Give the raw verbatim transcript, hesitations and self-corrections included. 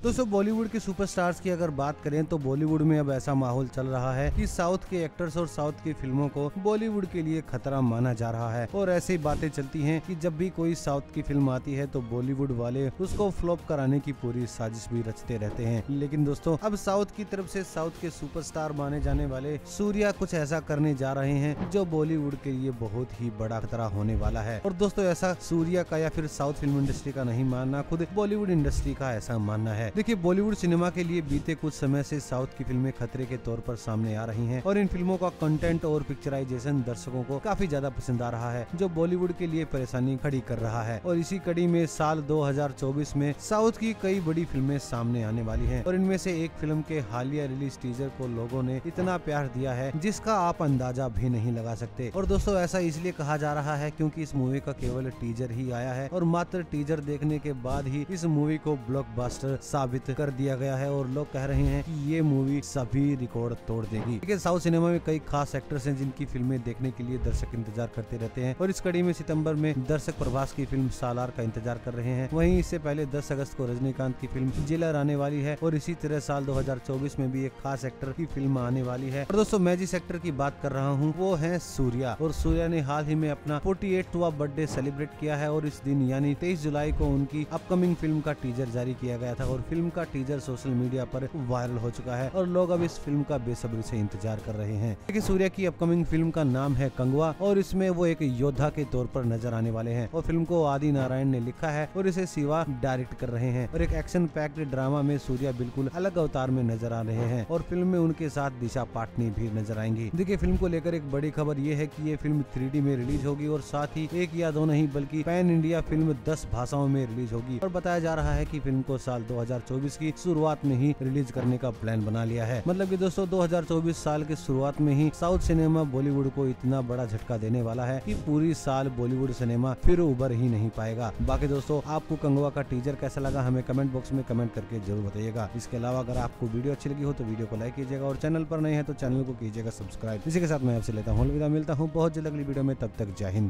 दोस्तों बॉलीवुड के सुपरस्टार्स की अगर बात करें तो बॉलीवुड में अब ऐसा माहौल चल रहा है कि साउथ के एक्टर्स और साउथ की फिल्मों को बॉलीवुड के लिए खतरा माना जा रहा है। और ऐसी बातें चलती हैं कि जब भी कोई साउथ की फिल्म आती है तो बॉलीवुड वाले उसको फ्लॉप कराने की पूरी साजिश भी रचते रहते हैं। लेकिन दोस्तों अब साउथ की तरफ से साउथ के सुपरस्टार माने जाने वाले सूर्या कुछ ऐसा करने जा रहे हैं जो बॉलीवुड के लिए बहुत ही बड़ा खतरा होने वाला है। और दोस्तों ऐसा सूर्या का या फिर साउथ फिल्म इंडस्ट्री का नहीं मानना, खुद बॉलीवुड इंडस्ट्री का ऐसा मानना है। देखिए बॉलीवुड सिनेमा के लिए बीते कुछ समय से साउथ की फिल्में खतरे के तौर पर सामने आ रही हैं और इन फिल्मों का कंटेंट और पिक्चराइजेशन दर्शकों को काफी ज्यादा पसंद आ रहा है, जो बॉलीवुड के लिए परेशानी खड़ी कर रहा है। और इसी कड़ी में साल दो हज़ार चौबीस में साउथ की कई बड़ी फिल्में सामने आने वाली हैं और इनमें से एक फिल्म के हालिया रिलीज टीजर को लोगों ने इतना प्यार दिया है जिसका आप अंदाजा भी नहीं लगा सकते। और दोस्तों ऐसा इसलिए कहा जा रहा है क्योंकि इस मूवी का केवल टीजर ही आया है और मात्र टीजर देखने के बाद ही इस मूवी को ब्लॉकबस्टर साबित कर दिया गया है और लोग कह रहे हैं कि ये मूवी सभी रिकॉर्ड तोड़ देगी। लेकिन साउथ सिनेमा में कई खास एक्टर्स हैं जिनकी फिल्में देखने के लिए दर्शक इंतजार करते रहते हैं और इस कड़ी में सितंबर में दर्शक प्रभास की फिल्म सालार का इंतजार कर रहे हैं। वहीं इससे पहले दस अगस्त को रजनीकांत की फिल्म जेलर आने वाली है और इसी तरह साल दो हज़ार चौबीस में भी एक खास एक्टर की फिल्म आने वाली है। और दोस्तों मैं जिस एक्टर की बात कर रहा हूँ वो है सूर्या। और सूर्या ने हाल ही में अपना अड़तालीसवां बर्थडे सेलिब्रेट किया है और इस दिन यानी तेईस जुलाई को उनकी अपकमिंग फिल्म का टीजर जारी किया गया था और फिल्म का टीजर सोशल मीडिया पर वायरल हो चुका है और लोग अब इस फिल्म का बेसब्री से इंतजार कर रहे हैं। देखिए सूर्या की अपकमिंग फिल्म का नाम है कंगवा और इसमें वो एक योद्धा के तौर पर नजर आने वाले हैं और फिल्म को आदि नारायण ने लिखा है और इसे शिवा डायरेक्ट कर रहे हैं। और एक एक्शन पैक्ड ड्रामा में सूर्या बिल्कुल अलग अवतार में नजर आ रहे हैं और फिल्म में उनके साथ दिशा पाटनी भी नजर आएंगी। देखिए फिल्म को लेकर एक बड़ी खबर ये है कि ये फिल्म थ्री डी में रिलीज होगी और साथ ही एक या दो नहीं बल्कि पैन इंडिया फिल्म दस भाषाओं में रिलीज होगी। और बताया जा रहा है कि फिल्म को साल दो हज़ार चौबीस की शुरुआत में ही रिलीज करने का प्लान बना लिया है। मतलब कि दोस्तों दो हज़ार चौबीस साल के शुरुआत में ही साउथ सिनेमा बॉलीवुड को इतना बड़ा झटका देने वाला है कि पूरी साल बॉलीवुड सिनेमा फिर उबर ही नहीं पाएगा। बाकी दोस्तों आपको कंगवा का टीजर कैसा लगा हमें कमेंट बॉक्स में कमेंट करके जरूर बताइएगा। इसके अलावा अगर आपको वीडियो अच्छी लगी हो तो वीडियो को लाइक कीजिएगा और चैनल पर नए हैं तो चैनल को कीजिएगा सब्सक्राइब। इसी के साथ मैं आपसे लेता हूँ अलविदा, मिलता हूँ बहुत जल्द अगली वीडियो में, तब तक जय हिंद।